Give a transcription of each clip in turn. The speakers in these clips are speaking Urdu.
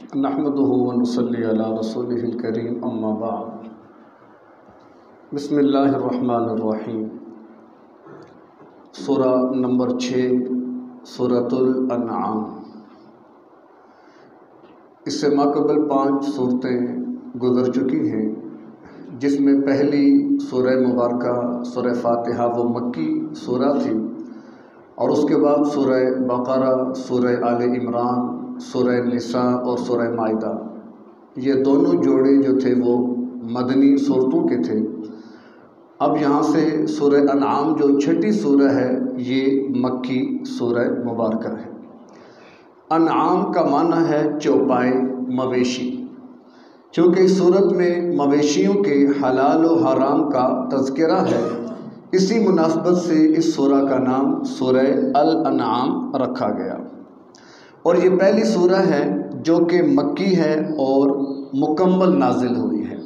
نحمده ونصلي على رسوله الكريم اما بعد بسم اللہ الرحمن الرحیم۔ سورہ نمبر 6 سورۃ الانعام۔ اس سے ماقبل 5 صورتیں گزر چکی ہیں، جس میں پہلی سورہ مبارکہ سورہ فاتحہ وہ مکی سورہ تھی، اور اس کے بعد سورہ بقرہ، سورہ آل عمران، سورہ نساء اور سورہ مائدہ، یہ دونوں جوڑے جو تھے وہ مدنی صورتوں کے تھے۔ اب یہاں سے سورہ انعام جو چھٹی سورہ ہے یہ مکی سورہ مبارکہ ہے۔ انعام کا معنی ہے چوپائے، مویشی۔ چونکہ اس صورت میں مویشیوں کے حلال و حرام کا تذکرہ ہے، اسی مناسبت سے اس سورہ کا نام سورہ الانعام رکھا گیا، اور یہ پہلی سورہ ہے جو کہ مکی ہے اور مکمل نازل ہوئی ہے۔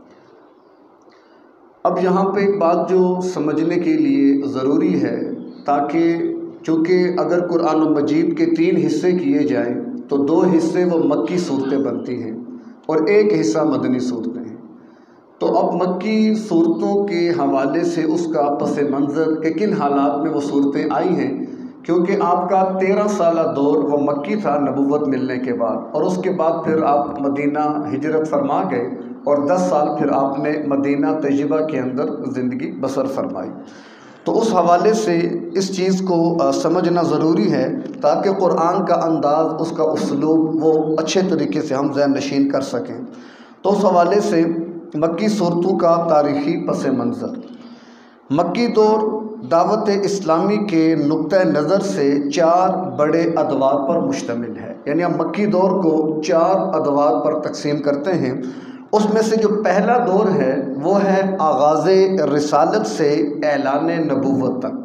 اب یہاں پہ ایک بات جو سمجھنے کے لیے ضروری ہے، تاکہ چونکہ اگر قرآن مجید کے 3 حصے کیے جائیں تو 2 حصے وہ مکی صورتیں بنتی ہیں اور 1 حصہ مدنی صورتیں ہیں، تو اب مکی صورتوں کے حوالے سے اس کا پس منظر کہ کن حالات میں وہ صورتیں آئی ہیں، کیونکہ آپ کا 13 سالہ دور وہ مکی تھا نبوت ملنے کے بعد، اور اس کے بعد پھر آپ مدینہ ہجرت فرما گئے، اور 10 سال پھر آپ نے مدینہ طیبہ کے اندر زندگی بسر فرمائی۔ تو اس حوالے سے اس چیز کو سمجھنا ضروری ہے، تاکہ قرآن کا انداز، اس کا اسلوب وہ اچھے طریقے سے ہم ذہن نشین کر سکیں۔ تو اس حوالے سے مکی صورتوں کا تاریخی پس منظر، مکی دور دعوت اسلامی کے نقطہ نظر سے 4 بڑے ادوار پر مشتمل ہے، یعنی ہم مکی دور کو 4 ادوار پر تقسیم کرتے ہیں۔ اس میں سے جو پہلا دور ہے وہ ہے آغاز رسالت سے اعلان نبوت تک۔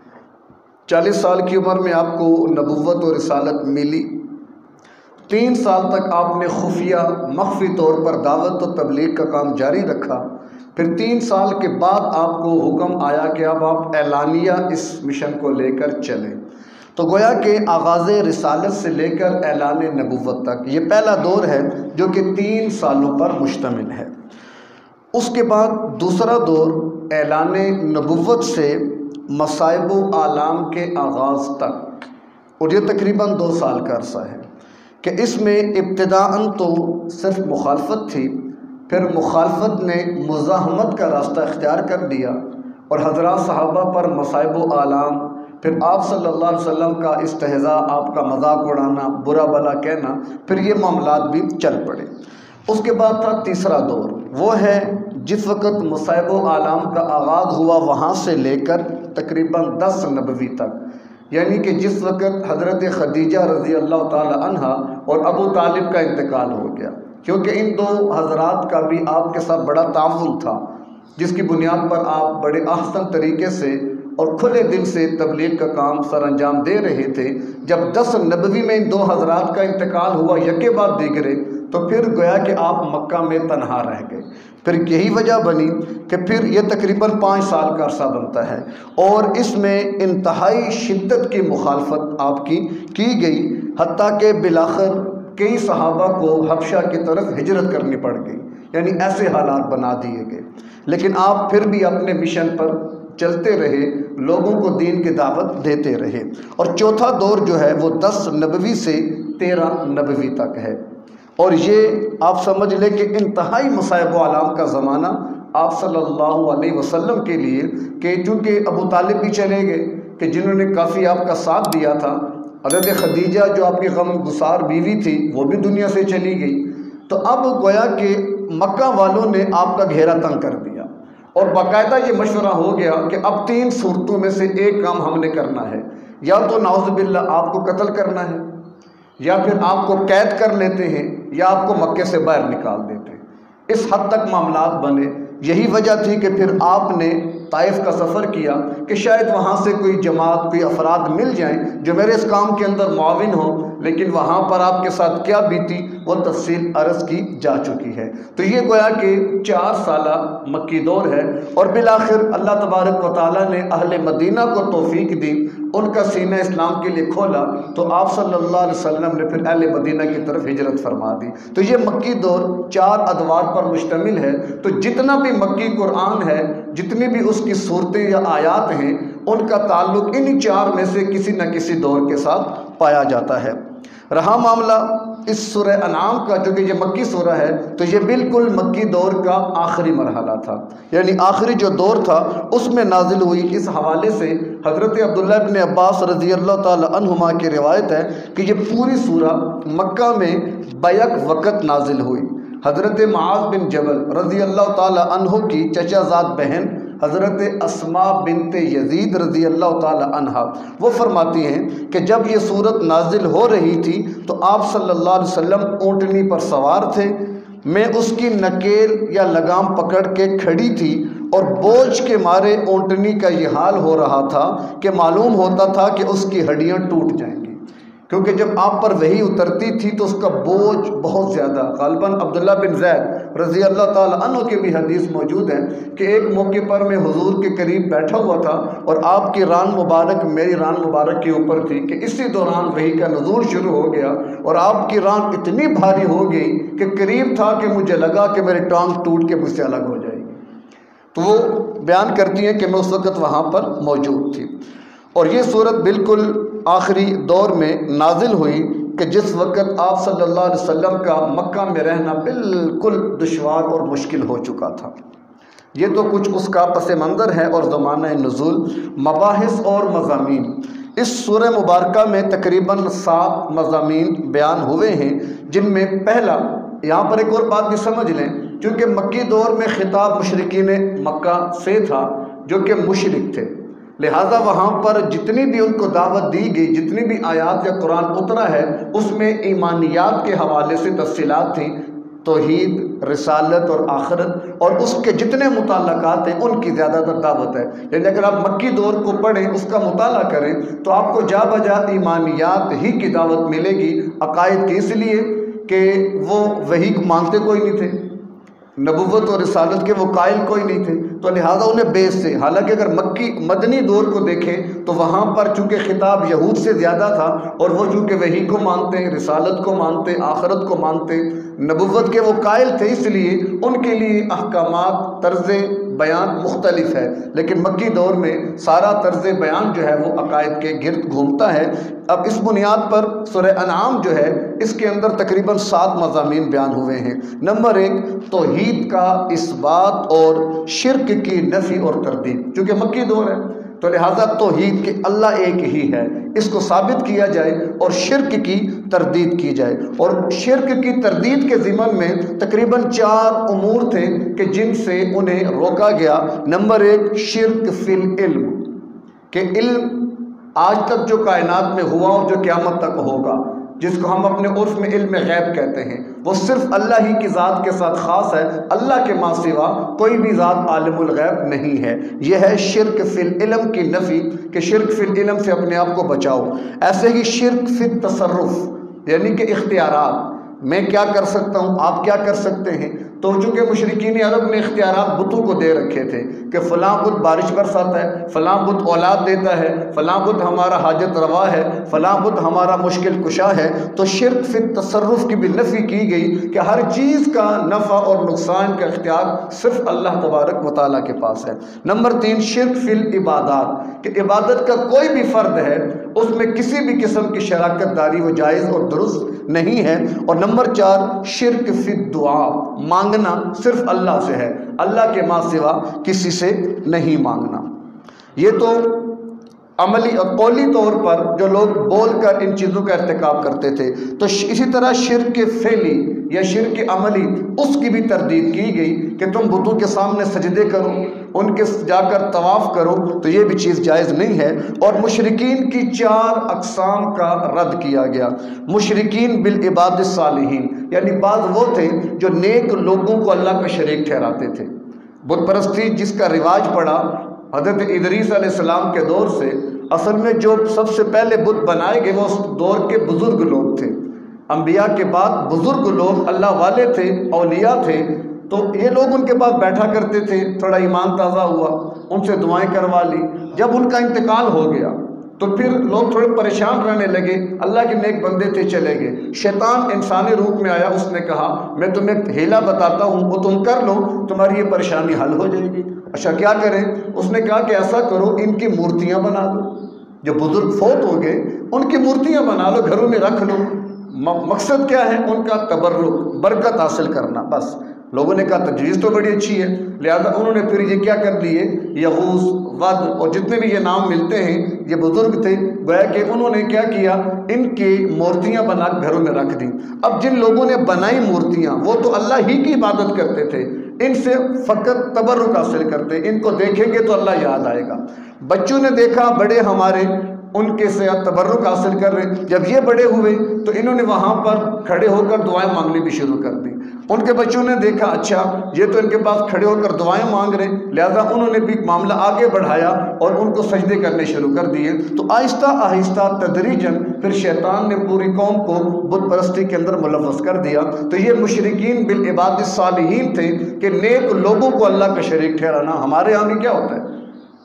40 سال کی عمر میں آپ کو نبوت و رسالت ملی، 3 سال تک آپ نے خفیہ مخفی طور پر دعوت و تبلیغ کا کام جاری رکھا، پھر 3 سال کے بعد آپ کو حکم آیا کہ اب آپ اعلانیہ اس مشن کو لے کر چلیں۔ تو گویا کہ آغاز رسالت سے لے کر اعلان نبوت تک یہ پہلا دور ہے جو کہ 3 سالوں پر مشتمل ہے۔ اس کے بعد دوسرا دور اعلان نبوت سے مصائب و آلام کے آغاز تک، اور یہ تقریباً 2 سال کا عرصہ ہے، کہ اس میں ابتداءً تو صرف مخالفت تھی، پھر مخالفت نے مزاحمت کا راستہ اختیار کر لیا، اور حضرات صحابہ پر مصائب و آلام، پھر آپ صلی اللہ علیہ وسلم کا استہزاء، آپ کا مذاق اڑانا، برا بھلا کہنا، پھر یہ معاملات بھی چل پڑے۔ اس کے بعد تھا تیسرا دور، وہ ہے جس وقت مصائب و آلام کا آغاز ہوا وہاں سے لے کر تقریباً 10 نبوی تک، یعنی کہ جس وقت حضرت خدیجہ رضی اللہ تعالی عنہا اور ابو طالب کا انتقال ہو گیا، کیونکہ ان 2 حضرات کا بھی آپ کے ساتھ بڑا تعاون تھا، جس کی بنیاد پر آپ بڑے احسن طریقے سے اور کھلے دل سے تبلیغ کا کام سر انجام دے رہے تھے۔ جب 10 نبوی میں ان 2 حضرات کا انتقال ہوا یکے بعد دیگرے، تو پھر گویا کہ آپ مکہ میں تنہا رہ گئے۔ پھر یہی وجہ بنی کہ پھر یہ تقریباً 5 سال کا عرصہ بنتا ہے، اور اس میں انتہائی شدت کی مخالفت آپ کی گئی، حتیٰ کہ بالآخر کئی صحابہ کو حبشہ کی طرف ہجرت کرنی پڑ گئی، یعنی ایسے حالات بنا دیے گئے، لیکن آپ پھر بھی اپنے مشن پر چلتے رہے، لوگوں کو دین کی دعوت دیتے رہے۔ اور چوتھا دور جو ہے وہ 10 نبوی سے 13 نبوی تک ہے، اور یہ آپ سمجھ لیں کہ انتہائی مصائب و آلام کا زمانہ آپ صلی اللہ علیہ وسلم کے لیے، کہ چونکہ ابو طالب بھی چلے گئے کہ جنہوں نے کافی آپ کا ساتھ دیا تھا، حضرت خدیجہ جو آپ کی غم گسار بیوی تھی وہ بھی دنیا سے چلی گئی، تو اب گویا کہ مکہ والوں نے آپ کا گھیرا تنگ کر دیا، اور باقاعدہ یہ مشورہ ہو گیا کہ اب 3 صورتوں میں سے ایک کام ہم نے کرنا ہے، یا تو نعوذ باللہ آپ کو قتل کرنا ہے، یا پھر آپ کو قید کر لیتے ہیں، یا آپ کو مکے سے باہر نکال دیتے ہیں۔ اس حد تک معاملات بنے۔ یہی وجہ تھی کہ پھر آپ نے طائف کا سفر کیا کہ شاید وہاں سے کوئی جماعت، کوئی افراد مل جائیں جو میرے اس کام کے اندر معاون ہوں، لیکن وہاں پر آپ کے ساتھ کیا بیتی وہ تفصیل عرض کی جا چکی ہے۔ تو یہ گویا کہ 4 سالہ مکی دور ہے، اور بالآخر اللہ تبارک و تعالیٰ نے اہل مدینہ کو توفیق دی، ان کا سینہ اسلام کے لیے کھولا، تو آپ صلی اللہ علیہ وسلم نے پھر اہل مدینہ کی طرف ہجرت فرما دی۔ تو یہ مکی دور 4 ادوار پر مشتمل ہے۔ تو جتنا بھی مکی قرآن ہے، جتنی بھی اس کی صورتیں یا آیات ہیں، ان کا تعلق انہی 4 میں سے کسی نہ کسی دور کے ساتھ پایا جاتا ہے۔ رہا معاملہ اس سورہ انعام کا، چونکہ یہ مکی سورہ ہے تو یہ بالکل مکی دور کا آخری مرحلہ تھا، یعنی آخری جو دور تھا اس میں نازل ہوئی۔ اس حوالے سے حضرت عبداللہ ابن عباس رضی اللہ تعالی عنہما کی روایت ہے کہ یہ پوری سورہ مکہ میں بیک وقت نازل ہوئی۔ حضرت معاذ بن جبل رضی اللہ تعالی عنہ کی چچا زاد بہن حضرت اسماء بنت یزید رضی اللہ تعالی عنہ وہ فرماتی ہیں کہ جب یہ صورت نازل ہو رہی تھی تو آپ صلی اللہ علیہ وسلم اونٹنی پر سوار تھے، میں اس کی نکیل یا لگام پکڑ کے کھڑی تھی، اور بوجھ کے مارے اونٹنی کا یہ حال ہو رہا تھا کہ معلوم ہوتا تھا کہ اس کی ہڈیاں ٹوٹ جائیں گی، کیونکہ جب آپ پر وحی اترتی تھی تو اس کا بوجھ بہت زیادہ۔ غالباً عبداللہ بن زید رضی اللہ تعالی عنہ کی بھی حدیث موجود ہے کہ ایک موقع پر میں حضور کے قریب بیٹھا ہوا تھا اور آپ کی ران مبارک میری ران مبارک کے اوپر تھی، کہ اسی دوران وحی کا نزول شروع ہو گیا، اور آپ کی ران اتنی بھاری ہو گئی کہ قریب تھا کہ مجھے لگا کہ میری ٹانگ ٹوٹ کے مجھ سے الگ ہو جائے گی۔ تو وہ بیان کرتی ہیں کہ میں اس وقت وہاں پر موجود تھی، اور یہ صورت بالکل آخری دور میں نازل ہوئی کہ جس وقت آپ صلی اللہ علیہ وسلم کا مکہ میں رہنا بالکل دشوار اور مشکل ہو چکا تھا۔ یہ تو کچھ اس کا پس منظر ہے اور زمانہ نزول، مباحث اور مضامین۔ اس سورہ مبارکہ میں تقریباً 7 مضامین بیان ہوئے ہیں، جن میں پہلا، یہاں پر ایک اور بات بھی سمجھ لیں، چونکہ مکی دور میں خطاب مشرکین مکہ سے تھا جو کہ مشرک تھے، لہٰذا وہاں پر جتنی بھی ان کو دعوت دی گئی، جتنی بھی آیات یا قرآن اترا ہے، اس میں ایمانیات کے حوالے سے تفصیلات تھیں، توحید، رسالت اور آخرت، اور اس کے جتنے متعلقات ہیں ان کی زیادہ تر دعوت ہے۔ یعنی اگر آپ مکی دور کو پڑھیں، اس کا مطالعہ کریں، تو آپ کو جا بجا ایمانیات ہی کی دعوت ملے گی، عقائد کی، اس لیے کہ وہ وحی کو مانتے کوئی نہیں تھے، نبوت اور رسالت کے وہ قائل کوئی نہیں تھے، تو لہٰذا انہیں بیس سے، حالانکہ اگر مکی مدنی دور کو دیکھیں تو وہاں پر چونکہ خطاب یہود سے زیادہ تھا، اور وہ چونکہ وحی کو مانتے، رسالت کو مانتے، آخرت کو مانتے، نبوت کے وہ قائل تھے، اس لیے ان کے لیے احکامات، طرز بیان مختلف ہے، لیکن مکی دور میں سارا طرز بیان جو ہے وہ عقائد کے گرد گھومتا ہے۔ اب اس بنیاد پر سورہ انعام جو ہے اس کے اندر تقریباً 7 مضامین بیان ہوئے ہیں۔ نمبر 1، توحید کا اثبات اور شرک کی نفی اور تردید، چونکہ مکی دور ہے تو لہٰذا توحید کہ اللہ ایک ہی ہے اس کو ثابت کیا جائے، اور شرک کی تردید کی جائے، اور شرک کی تردید کے ضمن میں تقریباً 4 امور تھے کہ جن سے انہیں روکا گیا۔ نمبر 1، شرک فی العلم، کہ علم آج تک جو کائنات میں ہوا اور جو قیامت تک ہوگا، جس کو ہم اپنے عرف میں علم غیب کہتے ہیں، وہ صرف اللہ ہی کی ذات کے ساتھ خاص ہے، اللہ کے ماں سوا کوئی بھی ذات عالم الغیب نہیں ہے۔ یہ ہے شرک فی العلم کی نفی، کہ شرک فی العلم سے اپنے آپ کو بچاؤ۔ ایسے ہی شرک فی التصرف، یعنی کہ اختیارات، میں کیا کر سکتا ہوں، آپ کیا کر سکتے ہیں، تو چونکہ مشرکین عرب نے اختیارات بتوں کو دے رکھے تھے کہ فلاں بت بارش برساتا ہے، فلاں بت اولاد دیتا ہے، فلاں بت ہمارا حاجت روا ہے، فلاں بت ہمارا مشکل کشا ہے، تو شرک فی التصرف کی بھی نفی کی گئی کہ ہر چیز کا نفع اور نقصان کا اختیار صرف اللہ تبارک و تعالیٰ کے پاس ہے۔ نمبر 3، شرک فی العبادات، کہ عبادت کا کوئی بھی فرد ہے اس میں کسی بھی قسم کی شراکت داری وہ جائز اور درست نہیں ہے۔ اور نمبر 4، شرک فی الدعاء، مانگنا صرف اللہ سے ہے، اللہ کے ماں سوا کسی سے نہیں مانگنا۔ یہ تو عملی اور قولی طور پر جو لوگ بول کر ان چیزوں کا ارتکاب کرتے تھے، تو اسی طرح شرک فعلی یا شرک عملی، اس کی بھی تردید کی گئی کہ تم بتوں کے سامنے سجدے کرو، ان کے جا کر طواف کرو، تو یہ بھی چیز جائز نہیں ہے۔ اور مشرکین کی 4 اقسام کا رد کیا گیا۔ مشرکین بالعباد الصالحین، یعنی بعض وہ تھے جو نیک لوگوں کو اللہ کا شریک ٹھہراتے تھے۔ بت پرستی جس کا رواج پڑا حضرت ادریس علیہ السلام کے دور سے، اصل میں جو سب سے پہلے بت بنائے گئے وہ اس دور کے بزرگ لوگ تھے، انبیاء کے بعد بزرگ لوگ اللہ والے تھے، اولیاء تھے، تو یہ لوگ ان کے پاس بیٹھا کرتے تھے، تھوڑا ایمان تازہ ہوا، ان سے دعائیں کروا لی۔ جب ان کا انتقال ہو گیا تو پھر لوگ تھوڑے پریشان رہنے لگے، اللہ کے نیک بندے تھے چلے گئے، شیطان انسانی روپ میں آیا، اس نے کہا میں تمہیں ایک ہیلا بتاتا ہوں، وہ تم کر لو، تمہاری یہ پریشانی حل ہو جائے گی۔ اچھا کیا کریں؟ اس نے کہا کہ ایسا کرو، ان کی مورتیاں بنا لو، جو بزرگ فوت ہو گئے ان کی مورتیاں بنا لو، گھروں میں رکھ لو۔ مقصد کیا ہے؟ ان کا تبرک، برکت حاصل کرنا۔ بس لوگوں نے کہا تجویز تو بڑی اچھی ہے، لہذا انہوں نے پھر یہ کیا کر دیے، یغوث، ود اور جتنے بھی یہ نام ملتے ہیں، یہ بزرگ تھے، گویا کہ انہوں نے کیا کیا، ان کی مورتیاں بنا گھروں میں رکھ دیں۔ اب جن لوگوں نے بنائی مورتیاں وہ تو اللہ ہی کی عبادت کرتے تھے، ان سے فقط تبرک حاصل کرتے، ان کو دیکھیں گے تو اللہ یاد آئے گا۔ بچوں نے دیکھا بڑے ہمارے ان کے سے تبرک حاصل کر رہے، جب یہ بڑے ہوئے تو انہوں نے وہاں پر کھڑے ہو کر دعائیں مانگنی بھی شروع کر دی۔ ان کے بچوں نے دیکھا اچھا یہ تو ان کے پاس کھڑے ہو کر دعائیں مانگ رہے، لہذا انہوں نے بھی معاملہ آگے بڑھایا اور ان کو سجدے کرنے شروع کر دیے۔ تو آہستہ آہستہ تدریجاً پھر شیطان نے پوری قوم کو بت پرستی کے اندر ملوث کر دیا۔ تو یہ مشرکین بالعباد الصالحین تھے کہ نیک لوگوں کو اللہ کا شریک ٹھہرانا۔ ہمارے یہاں بھی کیا ہوتا ہے،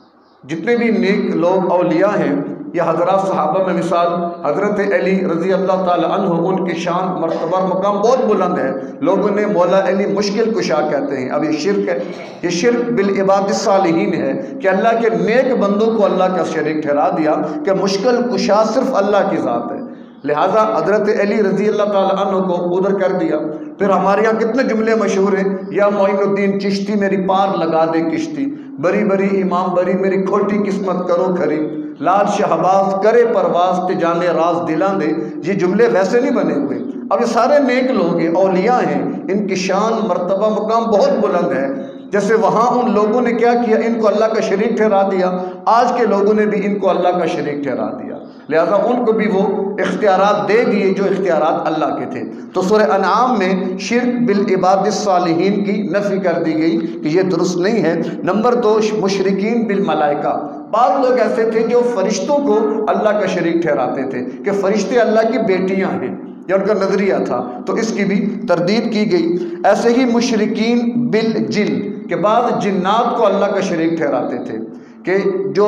جتنے بھی نیک لوگ اولیاء ہیں یا حضرات صحابہ میں مثال حضرت علی رضی اللہ تعالی عنہ، ان کی شان مرتبہ اور مقام بہت بلند ہے، لوگوں نے مولا علی مشکل کشا کہتے ہیں۔ اب یہ شرک ہے، یہ شرک بالعباد الصالحین ہے کہ اللہ کے نیک بندوں کو اللہ کا شریک ٹھہرا دیا کہ مشکل کشا صرف اللہ کی ذات ہے، لہٰذا حضرت علی رضی اللہ تعالی عنہ کو ادھر کر دیا۔ پھر ہمارے یہاں کتنے جملے مشہور ہیں، یا معین الدین چشتی میری پار لگا دے کشتی، بری بری امام بری میری کھوٹی قسمت کرو کھری، لال شہباز کرے پرواز تے جانے راز دلاں دے۔ یہ جملے ویسے نہیں بنے ہوئے، اب یہ سارے نیک لوگ ہیں، اولیاء ہیں، ان کی شان مرتبہ مقام بہت بلند ہے۔ جیسے وہاں ان لوگوں نے کیا کیا، ان کو اللہ کا شریک ٹھہرا دیا، آج کے لوگوں نے بھی ان کو اللہ کا شریک ٹھہرا دیا، لہذا ان کو بھی وہ اختیارات دے دیے جو اختیارات اللہ کے تھے۔ تو سورہ انعام میں شرک بالعباد الصالحین کی نفی کر دی گئی کہ یہ درست نہیں ہے۔ نمبر 2، مشرکین بالملائکہ، بعض لوگ ایسے تھے جو فرشتوں کو اللہ کا شریک ٹھہراتے تھے کہ فرشتے اللہ کی بیٹیاں ہیں، یہ ان کا نظریہ تھا، تو اس کی بھی تردید کی گئی۔ ایسے ہی مشرکین بالجن، کہ بعض جنات کو اللہ کا شریک ٹھہراتے تھے کہ جو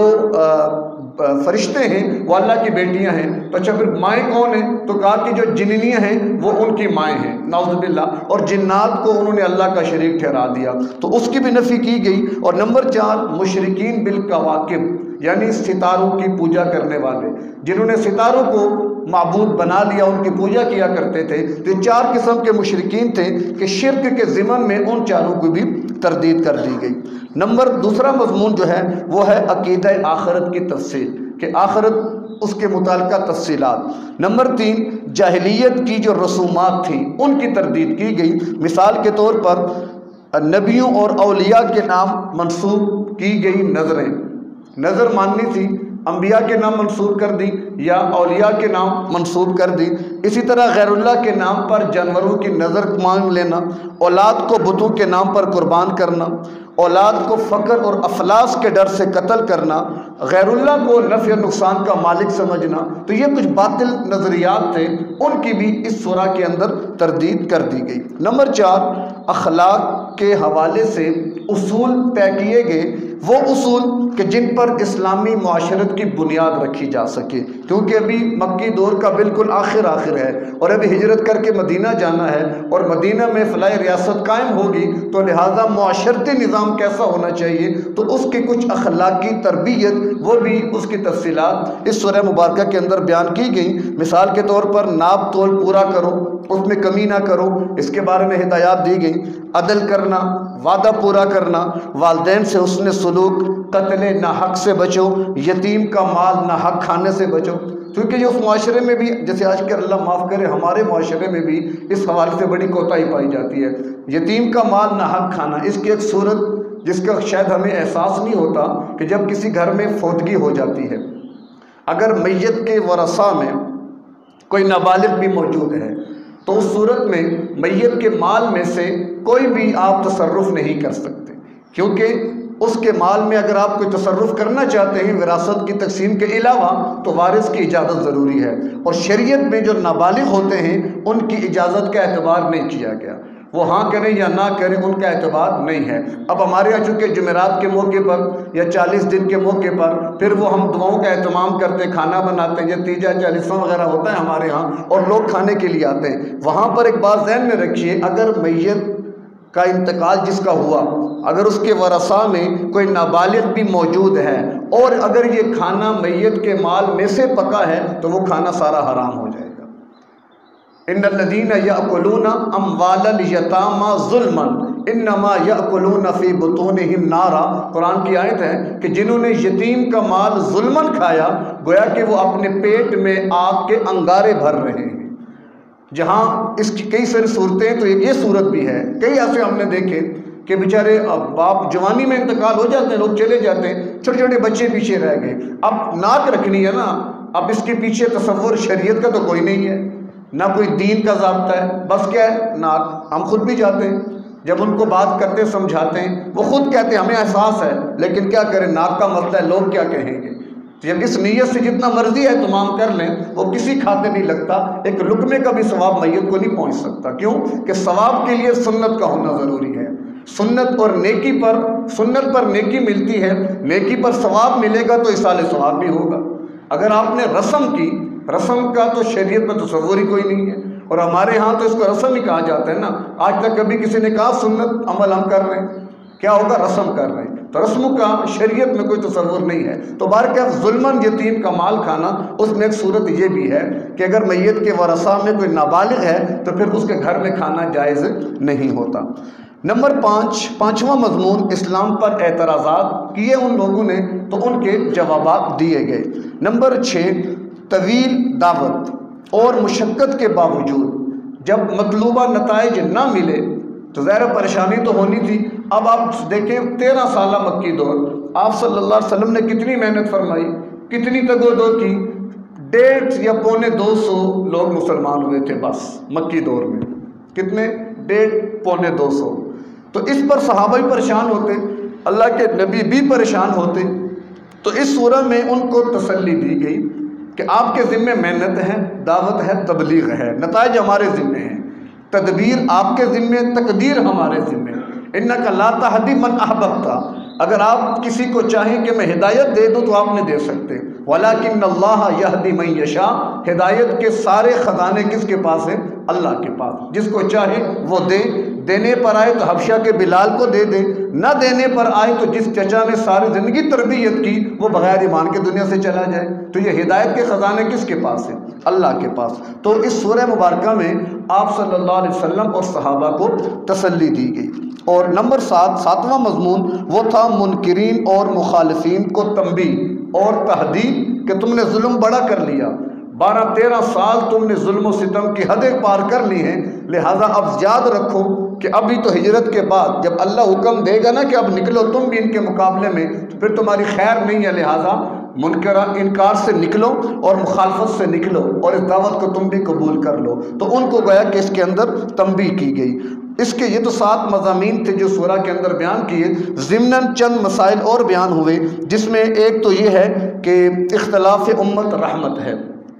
فرشتے ہیں وہ اللہ کی بیٹیاں ہیں، تو اچھا پھر مائیں کون ہیں؟ تو کہا کہ جو جننیاں ہیں وہ ان کی مائیں ہیں، نعوذ باللہ، اور جنات کو انہوں نے اللہ کا شریک ٹھہرا دیا، تو اس کی بھی نفی کی گئی۔ اور نمبر 4، مشرکین بالکواکب، یعنی ستاروں کی پوجا کرنے والے، جنہوں نے ستاروں کو معبود بنا لیا، ان کی پوجا کیا کرتے تھے۔ تو 4 قسم کے مشرکین تھے کہ شرک کے ضمن میں ان 4 کو بھی تردید کر دی گئی۔ دوسرا مضمون جو ہے وہ ہے عقیدہ آخرت کی تفصیل، کہ آخرت اس کے متعلقہ تفصیلات۔ نمبر 3، جاہلیت کی جو رسومات تھیں ان کی تردید کی گئی۔ مثال کے طور پر نبیوں اور اولیاء کے نام منسوب کی گئی نظریں، نظر ماننی تھی، انبیاء کے نام منسوب کر دی یا اولیاء کے نام منسوب کر دی۔ اسی طرح غیر اللہ کے نام پر جانوروں کی نظر مانگ لینا، اولاد کو بتوں کے نام پر قربان کرنا، اولاد کو فقر اور افلاس کے ڈر سے قتل کرنا، غیر اللہ کو نفع و نقصان کا مالک سمجھنا، تو یہ کچھ باطل نظریات تھے، ان کی بھی اس سورہ کے اندر تردید کر دی گئی۔ نمبر 4، اخلاق کے حوالے سے اصول طے کیے گئے، وہ اصول کہ جن پر اسلامی معاشرت کی بنیاد رکھی جا سکے، کیونکہ ابھی مکی دور کا بالکل آخر ہے اور ابھی ہجرت کر کے مدینہ جانا ہے، اور مدینہ میں فلاح ریاست قائم ہوگی، تو لہٰذا معاشرتی نظام کیسا ہونا چاہیے، تو اس کی کچھ اخلاقی تربیت، وہ بھی اس کی تفصیلات اس سورہ مبارکہ کے اندر بیان کی گئی۔ مثال کے طور پر ناپ تول پورا کرو، اس میں کمی نہ کرو، اس کے بارے میں ہدایات دی گئی۔ عدل کرنا، وعدہ پورا کرنا، والدین سے حسن سلوک، قتل ناحق سے بچو، یتیم کا مال ناحق کھانے سے بچو، کیونکہ یہ اس معاشرے میں بھی، جیسے آج کل اللہ معاف کرے ہمارے معاشرے میں بھی اس حوالے سے بڑی کوتاہی پائی جاتی ہے۔ یتیم کا مال ناحق کھانا، اس کی ایک صورت جس کا شاید ہمیں احساس نہیں ہوتا کہ جب کسی گھر میں فوتگی ہو جاتی ہے، اگر میت کے ورثاء میں کوئی نابالغ بھی موجود ہے، تو اس صورت میں میت کے مال میں سے کوئی بھی آپ تصرف نہیں کر سکتے، کیونکہ اس کے مال میں اگر آپ کوئی تصرف کرنا چاہتے ہیں وراثت کی تقسیم کے علاوہ تو وارث کی اجازت ضروری ہے، اور شریعت میں جو نابالغ ہوتے ہیں ان کی اجازت کا اعتبار نہیں کیا گیا، وہ ہاں کریں یا نہ کریں ان کا اعتبار نہیں ہے۔ اب ہمارے یہاں چونکہ جمعرات کے موقع پر یا 40 دن کے موقع پر پھر وہ ہم دعاؤں کا اہتمام کرتے ہیں، کھانا بناتے ہیں، یا تیجا 40واں وغیرہ ہوتا ہے ہمارے ہاں اور لوگ کھانے کے لیے آتے ہیں، وہاں پر ایک بات ذہن میں رکھیے، اگر میت کا انتقال جس کا ہوا اگر اس کے ورثاء میں کوئی نابالغ بھی موجود ہے اور اگر یہ کھانا میت کے مال میں سے پکا ہے تو وہ کھانا سارا حرام ہو جائے گا۔ ان الذین یأکلون اموال الیتامی ظلما انما یأکلون فی بطونہم نارا، قرآن کی آیت ہے کہ جنہوں نے یتیم کا مال ظلماً کھایا گویا کہ وہ اپنے پیٹ میں آگ کے انگارے بھر رہے ہیں۔ جہاں اس کی کئی ساری صورتیں ہیں تو یہ صورت بھی ہے، کئی ایسے ہم نے دیکھے کہ بیچارے باپ جوانی میں انتقال ہو جاتے ہیں، لوگ چلے جاتے ہیں، چھوٹے چھوٹے بچے پیچھے رہ گئے، اب ناک رکھنی ہے نا، اب اس کے پیچھے تصور شریعت کا تو کوئی نہیں ہے، نہ کوئی دین کا ضابطہ ہے، بس کیا ہے ناک۔ ہم خود بھی جاتے ہیں، جب ان کو بات کرتے سمجھاتے ہیں وہ خود کہتے ہیں ہمیں احساس ہے لیکن کیا کریں ناک کا مسئلہ ہے، لوگ کیا کہیں گے۔ جب اس نیت سے جتنا مرضی ہے تمام کر لیں وہ کسی کھاتے نہیں لگتا، ایک لقمے کا بھی ثواب میت کو نہیں پہنچ سکتا، کیوں کہ ثواب کے لیے سنت کا ہونا ضروری ہے۔ سنت اور نیکی پر، سنت پر نیکی ملتی ہے، نیکی پر ثواب ملے گا تو اصال ثواب بھی ہوگا۔ اگر آپ نے رسم کی، رسم کا تو شریعت میں تصور ہی کوئی نہیں ہے، اور ہمارے ہاں تو اس کو رسم ہی کہا جاتا ہے نا۔ آج تک کبھی کسی نے کہا سنت عمل ہم کر رہے ہیں، کیا ہوگا رسم کر رہے ہیں، تو رسم کا شریعت میں کوئی تصور نہیں ہے۔ تو بہرکیف ظلماً یتیم کا مال کھانا، اس میں ایک صورت یہ بھی ہے کہ اگر میت کے ورثاء میں کوئی نابالغ ہے تو پھر اس کے گھر میں کھانا جائز نہیں ہوتا۔ نمبر 5، پانچواں مضمون، اسلام پر اعتراضات کیے ان لوگوں نے تو ان کے جوابات دیے گئے۔ نمبر 6، طویل دعوت اور مشقت کے باوجود جب مطلوبہ نتائج نہ ملے تو ظاہر پریشانی تو ہونی تھی۔ اب آپ دیکھیں 13 سالہ مکی دور، آپ صلی اللہ علیہ وسلم نے کتنی محنت فرمائی، کتنی تگ و دو کی، 1.5 یا 1.25 لوگ مسلمان ہوئے تھے بس مکی دور میں، کتنے 1.5 200۔ تو اس پر صحابہ ہی پریشان ہوتے، اللہ کے نبی بھی پریشان ہوتے، تو اس سورہ میں ان کو تسلی دی گئی کہ آپ کے ذمہ محنت ہے، دعوت ہے، تبلیغ ہے، نتائج ہمارے ذمہ ہیں، تدبیر آپ کے ذمہ، تقدیر ہمارے ذمہ۔ انک لا تہدی من احببت، اگر آپ کسی کو چاہیں کہ میں ہدایت دے دوں تو آپ نے دے سکتے، ولیکن اللہ یہدی من یشاء، ہدایت کے سارے خزانے کس کے پاس ہیں؟ اللہ کے پاس، جس کو چاہے وہ دے، دینے پر آئے تو حبشہ کے بلال کو دے دے، نہ دینے پر آئے تو جس چچا نے ساری زندگی تربیت کی وہ بغیر ایمان کے دنیا سے چلا جائے۔ تو یہ ہدایت کے خزانے کس کے پاس ہیں؟ اللہ کے پاس۔ تو اس سورہ مبارکہ میں آپ صلی اللہ علیہ وسلم اور صحابہ کو تسلی دی گئی۔ اور نمبر 7، ساتواں مضمون وہ تھا منکرین اور مخالفین کو تنبیہ اور تحدید کہ تم نے ظلم بڑا کر لیا، 12-13 سال تم نے ظلم و ستم کی حدیں پار کر لی ہیں، لہٰذا اب یاد رکھو کہ ابھی تو ہجرت کے بعد جب اللہ حکم دے گا نا کہ اب نکلو تم بھی ان کے مقابلے میں، تو پھر تمہاری خیر نہیں ہے، لہٰذا انکار سے نکلو اور مخالفت سے نکلو اور اس دعوت کو تم بھی قبول کر لو۔ تو ان کو گویا کہ اس کے اندر تنبیہ کی گئی۔ اس کے یہ تو 7 مضامین تھے جو سورہ کے اندر بیان کیے، ضمناً چند مسائل اور بیان ہوئے، جس میں ایک تو یہ ہے کہ اختلاف امت رحمت ہے۔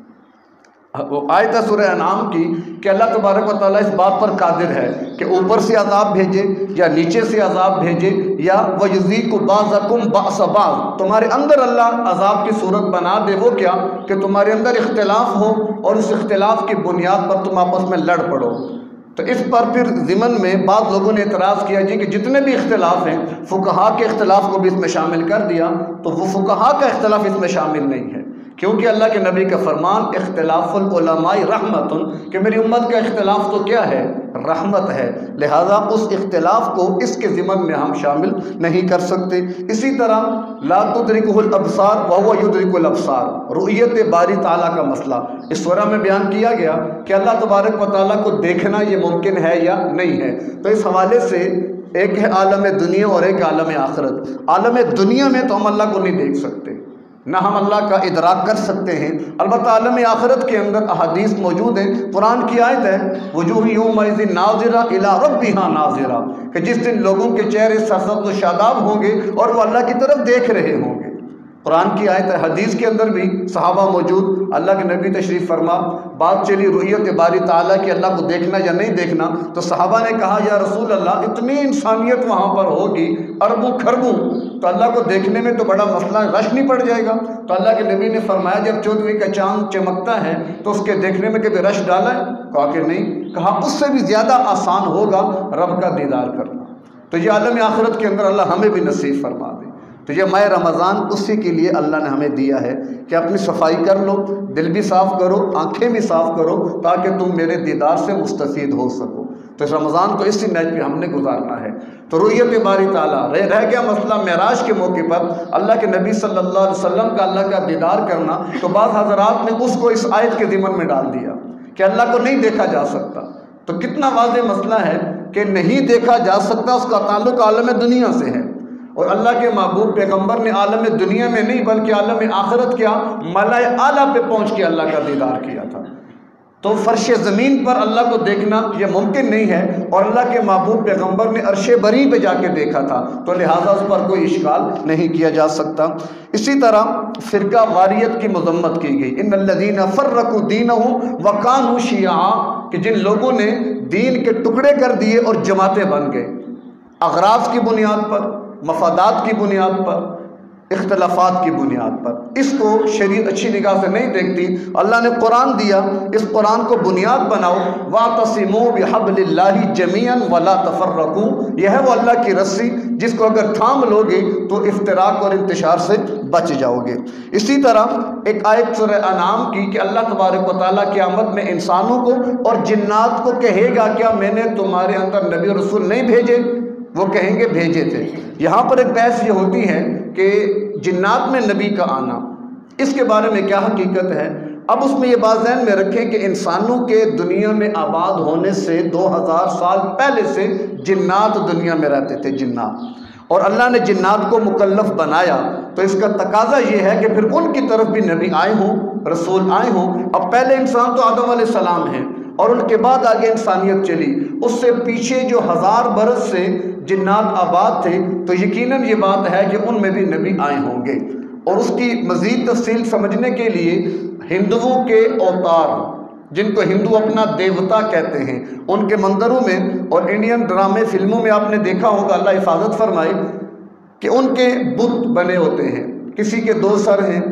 آیت سورہ انعام کی کہ اللہ تبارک و تعالیٰ اس بات پر قادر ہے کہ اوپر سے عذاب بھیجے یا نیچے سے عذاب بھیجے، یا وَيُذِيقُ بَعْضَكُمْ بَأْسَ بَعْضٍ، تمہارے اندر اللہ عذاب کی صورت بنا دے، وہ کیا کہ تمہارے اندر اختلاف ہو اور اس اختلاف کی بنیاد پر تم آپس میں لڑ پڑو۔ تو اس پر پھر ضمن میں بعض لوگوں نے اعتراض کیا جی کہ جتنے بھی اختلاف ہیں فقہا کے اختلاف کو بھی اس میں شامل کر دیا، تو وہ فقہا کا اختلاف اس میں شامل نہیں ہے، کیونکہ اللہ کے نبی کا فرمان اختلاف العلماء رحمت، کہ میری امت کا اختلاف تو کیا ہے؟ رحمت ہے، لہذا اس اختلاف کو اس کے ضمن میں ہم شامل نہیں کر سکتے۔ اسی طرح لا تدرکہ الابصار وہو یدرک الابصار، رؤیت باری تعالیٰ کا مسئلہ اس سورہ میں بیان کیا گیا کہ اللہ تبارک و تعالیٰ کو دیکھنا یہ ممکن ہے یا نہیں ہے۔ تو اس حوالے سے ایک ہے عالم دنیا اور ایک عالم آخرت۔ عالم دنیا میں تو ہم اللہ کو نہیں دیکھ سکتے، نہ ہم اللہ کا ادراک کر سکتے ہیں۔ البتہ عالم آخرت کے اندر احادیث موجود ہیں، قرآن کی آیت ہے وجوہ یومئذ ناظرہ الی ربہا ناظرہ، کہ جس دن لوگوں کے چہرے سرسبز و شاداب ہوں گے اور وہ اللہ کی طرف دیکھ رہے ہوں گے۔ قرآن کی آیت ہے، حدیث کے اندر بھی صحابہ موجود، اللہ کے نبی تشریف فرما، بات چلی رؤیت باری تعالیٰ کہ اللہ کو دیکھنا یا نہیں دیکھنا، تو صحابہ نے کہا یا رسول اللہ اتنی انسانیت وہاں پر ہوگی اربوں کھربوں، تو اللہ کو دیکھنے میں تو بڑا مسئلہ رش نہیں پڑ جائے گا؟ تو اللہ کے نبی نے فرمایا جب 14ویں کا چاند چمکتا ہے تو اس کے دیکھنے میں کبھی رش ڈالا ہے؟ کہا کہ نہیں۔ کہا اس سے بھی زیادہ آسان ہوگا رب کا دیدار کرنا۔ تو یہ عالم آخرت کے اندر اللہ ہمیں بھی نصیب فرما دے۔ تو یہ ماہ رمضان اسی کے لیے اللہ نے ہمیں دیا ہے کہ اپنی صفائی کر لو، دل بھی صاف کرو، آنکھیں بھی صاف کرو، تاکہ تم میرے دیدار سے مستفید ہو سکو۔ تو اس رمضان کو اسی نیت پہ ہم نے گزارنا ہے۔ تو رؤیت باری تعالیٰ رہ گیا مسئلہ معراج کے موقع پر اللہ کے نبی صلی اللہ علیہ وسلم کا اللہ کا دیدار کرنا، تو بعض حضرات نے اس کو اس آیت کے ضمن میں ڈال دیا کہ اللہ کو نہیں دیکھا جا سکتا۔ تو کتنا واضح مسئلہ ہے کہ نہیں دیکھا جا سکتا، اس کا تعلق عالم دنیا سے ہے، اور اللہ کے محبوب پیغمبر نے عالم دنیا میں نہیں بلکہ عالم آخرت کیا ملائے اعلیٰ پہ پہنچ کے اللہ کا دیدار کیا تھا۔ تو فرش زمین پر اللہ کو دیکھنا یہ ممکن نہیں ہے، اور اللہ کے محبوب پیغمبر نے عرش بری پہ جا کے دیکھا تھا، تو لہٰذا اس پر کوئی اشکال نہیں کیا جا سکتا۔ اسی طرح فرقہ واریت کی مذمت کی گئی، ان الذین فرقوا دینہم وکانوا شیعا، کہ جن لوگوں نے دین کے ٹکڑے کر دیے اور جماعتیں بن گئے، اغراض کی بنیاد پر، مفادات کی بنیاد پر، اختلافات کی بنیاد پر۔ اس کو شریعت اچھی نگاہ سے نہیں دیکھتی۔ اللہ نے قرآن دیا، اس قرآن کو بنیاد بناؤ، وَاعْتَصِمُوا بِحَبْلِ اللَّهِ جَمِيعًا وَلَا تَفَرَّقُوا، یہ ہے وہ اللہ کی رسی جس کو اگر تھام لو گے تو افتراق اور انتشار سے بچ جاؤ گے۔ اسی طرح ایک آیت سورہ انعام کی کہ اللہ تبارک و تعالیٰ قیامت میں انسانوں کو اور جنات کو کہے گا کیا میں نے تمہارے اندر نبی اور رسول نہیں بھیجے؟ وہ کہیں گے بھیجے تھے۔ یہاں پر ایک بحث یہ ہوتی ہے کہ جنات میں نبی کا آنا، اس کے بارے میں کیا حقیقت ہے؟ اب اس میں یہ بات ذہن میں رکھیں کہ انسانوں کے دنیا میں آباد ہونے سے 2000 سال پہلے سے جنات دنیا میں رہتے تھے، جنات، اور اللہ نے جنات کو مکلف بنایا، تو اس کا تقاضا یہ ہے کہ پھر ان کی طرف بھی نبی آئے ہوں، رسول آئے ہوں۔ اب پہلے انسان تو آدم علیہ السلام ہیں، اور ان کے بعد آگے انسانیت چلی، اس سے پیچھے جو 1000 برس سے جنات آباد تھے، تو یقیناً یہ بات ہے کہ ان میں بھی نبی آئے ہوں گے۔ اور اس کی مزید تفصیل سمجھنے کے لیے ہندوؤں کے اوتار، جن کو ہندو اپنا دیوتا کہتے ہیں، ان کے مندروں میں اور انڈین ڈرامے فلموں میں آپ نے دیکھا ہوگا، اللہ حفاظت فرمائے، کہ ان کے بت بنے ہوتے ہیں، کسی کے 2 سر ہیں،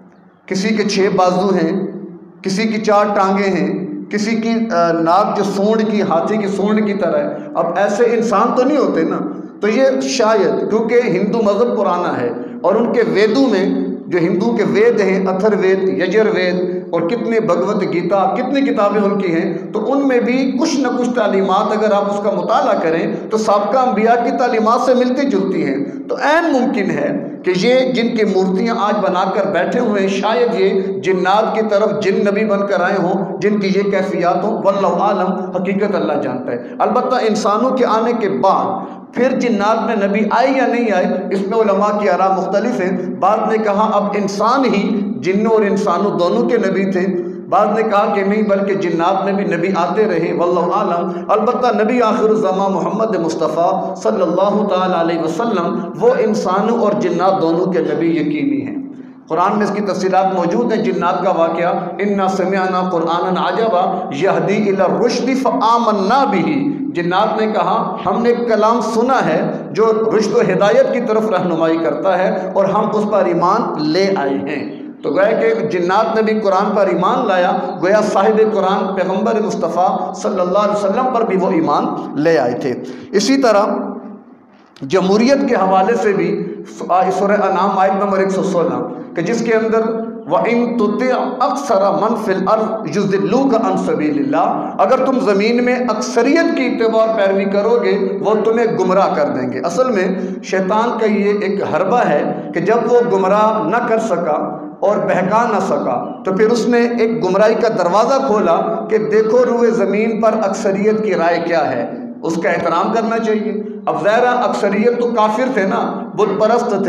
کسی کے 6 بازو ہیں، کسی کی 4 ٹانگیں ہیں، کسی کی ناک جو سونڈ کی، ہاتھی کی سونڈ کی طرح ہے۔ اب ایسے انسان تو نہیں ہوتے نا، تو یہ شاید کیونکہ ہندو مذہب پرانا ہے، اور ان کے ویدوں میں جو ہندو کے وید ہیں، اتھر وید، یجر وید، اور کتنے بھگوت گیتا، کتنی کتابیں ان کی ہیں، تو ان میں بھی کچھ نہ کچھ تعلیمات اگر آپ اس کا مطالعہ کریں تو سابقہ انبیاء کی تعلیمات سے ملتی جلتی ہیں۔ تو عین ممکن ہے کہ یہ جن کی مورتیاں آج بنا کر بیٹھے ہوئے ہیں، شاید یہ جنات کی طرف جن نبی بن کر آئے ہوں، جن کی یہ کیفیات ہوں، واللہ عالم، حقیقت اللہ جانتا ہے۔ البتہ انسانوں کے آنے کے بعد پھر جنات میں نبی آئے یا نہیں آئے، اس میں علماء کی آراء مختلف ہیں۔ بعض نے کہا اب انسان ہی جنوں اور انسانوں دونوں کے نبی تھے، بعض نے کہا کہ نہیں بلکہ جنات میں بھی نبی آتے رہے، واللہ عالم۔ البتہ نبی آخر الزمان محمد مصطفیٰ صلی اللہ تعالیٰ علیہ وسلم وہ انسانوں اور جنات دونوں کے نبی یقینی ہیں۔ قرآن میں اس کی تفصیلات موجود ہیں۔ جنات کا واقعہ، انا سمعنا قرآنا عجبا یہدی الی الرشد فآمنا بہ، جنات نے کہا ہم نے ایک کلام سنا ہے جو رشد و ہدایت کی طرف رہنمائی کرتا ہے، اور ہم اس پر ایمان لے آئے ہیں۔ تو گویا کہ جنات نے بھی قرآن پر ایمان لایا، گویا صاحب قرآن پیغمبر مصطفیٰ صلی اللہ علیہ وسلم پر بھی وہ ایمان لے آئے تھے۔ اسی طرح جمہوریت کے حوالے سے بھی سورہ انعام آیت نمبر 116 کہ جس کے اندر وَإِن تُطِعْ أَكْثَرَ مَنْ فِي الْأَرْضِ يُضِلُّوكَ عَنْ سَبِيلِ اللَّهِ، اگر تم زمین میں اکثریت کی اتباع اور پیروی کرو گے وہ تمہیں گمراہ کر دیں گے۔ اصل میں شیطان کا یہ ایک حربہ ہے کہ جب وہ گمراہ نہ کر سکا اور بہکا نہ سکا تو پھر اس نے ایک گمراہی کا دروازہ کھولا کہ دیکھو روئے زمین پر اکثریت کی رائے کیا ہے، اس کا احترام کرنا چاہیے۔ اب ظاہرہ اکثریت تو کافر تھے نا، بت پرست تھے،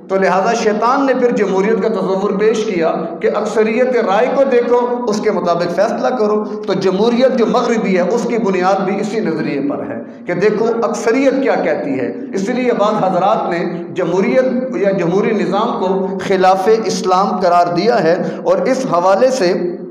تو لہٰذا شیطان نے پھر جمہوریت کا تصور پیش کیا کہ اکثریت رائے کو دیکھو، اس کے مطابق فیصلہ کرو۔ تو جمہوریت جو مغربی ہے اس کی بنیاد بھی اسی نظریے پر ہے کہ دیکھو اکثریت کیا کہتی ہے۔ اس لیے بعض حضرات نے جمہوریت یا جمہوری نظام کو خلاف اسلام قرار دیا ہے، اور اس حوالے سے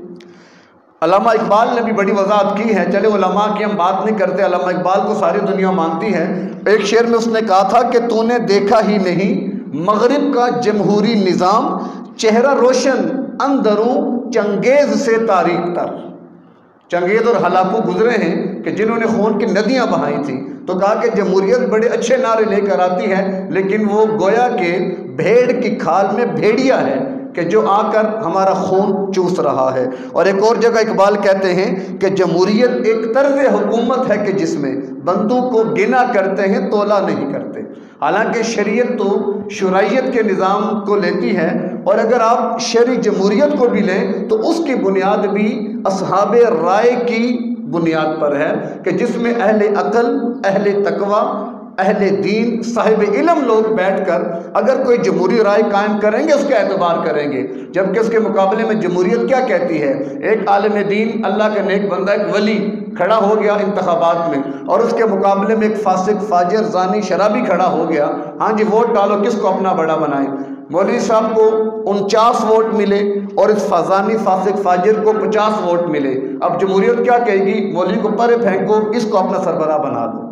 علامہ اقبال نے بھی بڑی وضاحت کی ہے۔ چلے علماء کی ہم بات نہیں کرتے، علامہ اقبال کو ساری دنیا مانتی ہے۔ ایک شعر میں اس نے کہا تھا کہ تو نے دیکھا ہی نہیں مغرب کا جمہوری نظام، چہرہ روشن اندروں چنگیز سے تاریک تر۔ چنگیز اور ہلاکو گزرے ہیں کہ جنہوں نے خون کی ندیاں بہائی تھیں، تو کہا کہ جمہوریت بڑے اچھے نعرے لے کر آتی ہے، لیکن وہ گویا کہ بھیڑ کی کھال میں بھیڑیا ہے کہ جو آ کر ہمارا خون چوس رہا ہے۔ اور ایک اور جگہ اقبال کہتے ہیں کہ جمہوریت ایک طرز حکومت ہے کہ جس میں بندوں کو گنا کرتے ہیں، تولا نہیں کرتے۔ حالانکہ شریعت تو شرعیت کے نظام کو لیتی ہے، اور اگر آپ شرعی جمہوریت کو بھی لیں تو اس کی بنیاد بھی اصحاب رائے کی بنیاد پر ہے کہ جس میں اہل عقل، اہل تقوی، اہل دین، صاحب علم لوگ بیٹھ کر اگر کوئی جمہوری رائے قائم کریں گے اس کا اعتبار کریں گے۔ جبکہ اس کے مقابلے میں جمہوریت کیا کہتی ہے؟ ایک عالم دین، اللہ کا نیک بندہ، ایک ولی کھڑا ہو گیا انتخابات میں، اور اس کے مقابلے میں ایک فاسق، فاجر، زانی، شرابی کھڑا ہو گیا، ہاں جی ووٹ ڈالو کس کو اپنا بڑا بنائیں۔ مولوی صاحب کو 49 ووٹ ملے اور اس فازانی فاسق فاجر کو 50 ووٹ ملے۔ اب جمہوریت کیا کہے گی؟ مولوی کو پرے پھینکو، اس کو اپنا سربراہ بنا دو۔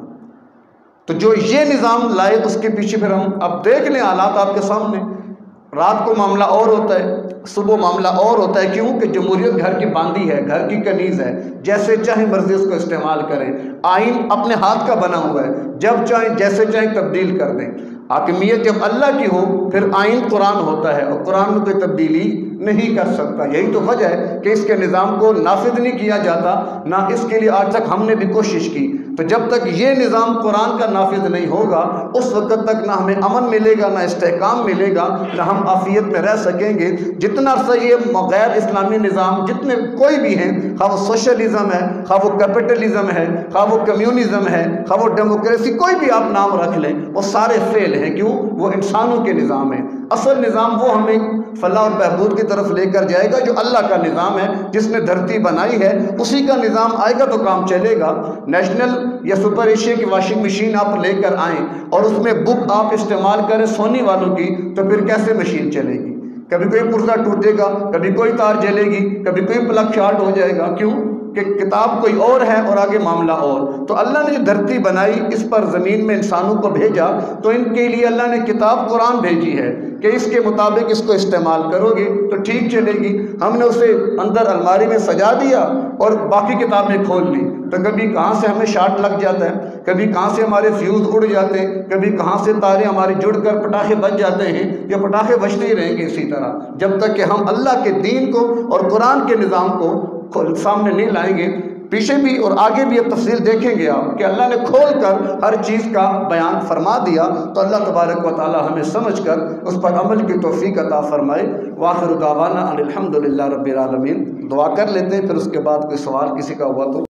تو جو یہ نظام لائے اس کے پیچھے پھر ہم اب دیکھ لیں حالات آپ کے سامنے۔ رات کو معاملہ اور ہوتا ہے، صبح معاملہ اور ہوتا ہے۔ کیوں کہ جمہوریت گھر کی باندھی ہے، گھر کی کنیز ہے، جیسے چاہیں مرضی اس کو استعمال کریں۔ آئین اپنے ہاتھ کا بنا ہوا ہے، جب چاہیں جیسے چاہیں تبدیل کر دیں۔ حاکمیت جب اللہ کی ہو پھر آئین قرآن ہوتا ہے، اور قرآن میں کوئی تبدیلی نہیں کر سکتا۔ یہی تو وجہ ہے کہ اس کے نظام کو نافذ نہیں کیا جاتا، نہ اس کے لیے آج تک ہم نے بھی کوشش کی۔ تو جب تک یہ نظام قرآن کا نافذ نہیں ہوگا اس وقت تک نہ ہمیں امن ملے گا، نہ استحکام ملے گا، نہ ہم عافیت میں رہ سکیں گے۔ جتنا عرصہ یہ غیر اسلامی نظام جتنے کوئی بھی ہیں، خواہ وہ سوشلزم ہے، خواہ وہ کیپٹلزم ہے، خواہ وہ کمیونزم ہے، خواہ وہ ڈیموکریسی، کوئی بھی آپ نام رکھ لیں، وہ سارے فیل ہیں۔ کیوں؟ وہ انسانوں کے نظام ہیں۔ اصل نظام وہ ہمیں فلاح اور بہبود کی طرف لے کر جائے گا جو اللہ کا نظام ہے، جس نے دھرتی بنائی ہے، اسی کا نظام آئے گا تو کام چلے گا۔ نیشنل یا سپر ایشیا کی واشنگ مشین آپ لے کر آئیں اور اس میں بک آپ استعمال کریں سونی والوں کی، تو پھر کیسے مشین چلے گی؟ کبھی کوئی پرزہ ٹوٹے گا، کبھی کوئی تار جلے گی، کبھی کوئی پلگ شارٹ ہو جائے گا۔ کیوں کہ کتاب کوئی اور ہے اور آگے معاملہ اور۔ تو اللہ نے جو دھرتی بنائی، اس پر زمین میں انسانوں کو بھیجا، تو ان کے لیے اللہ نے کتاب قرآن بھیجی ہے کہ اس کے مطابق اس کو استعمال کرو گے تو ٹھیک چلے گی۔ ہم نے اسے اندر الماری میں سجا دیا اور باقی کتابیں کھول لی، تو کبھی کہاں سے ہمیں شارٹ لگ جاتا ہے، کبھی کہاں سے ہمارے فیوز اڑ جاتے ہیں، کبھی کہاں سے تاریں ہماری جڑ کر پٹاخے بج جاتے ہیں۔ یہ پٹاخے بجتے ہی رہیں گے اسی طرح جب تک کہ ہم اللہ کے دین کو اور قرآن کے نظام کو سامنے نہیں لائیں گے۔ پیچھے بھی اور آگے بھی اب تفصیل دیکھیں گے آپ کہ اللہ نے کھول کر ہر چیز کا بیان فرما دیا۔ تو اللہ تبارک و تعالی ہمیں سمجھ کر اس پر عمل کی توفیق عطا فرمائے۔ وآخر دعوانا ان الحمد للہ رب العالمین۔ دعا کر لیتے ہیں، پھر اس کے بعد کوئی سوال کسی کا ہوا تو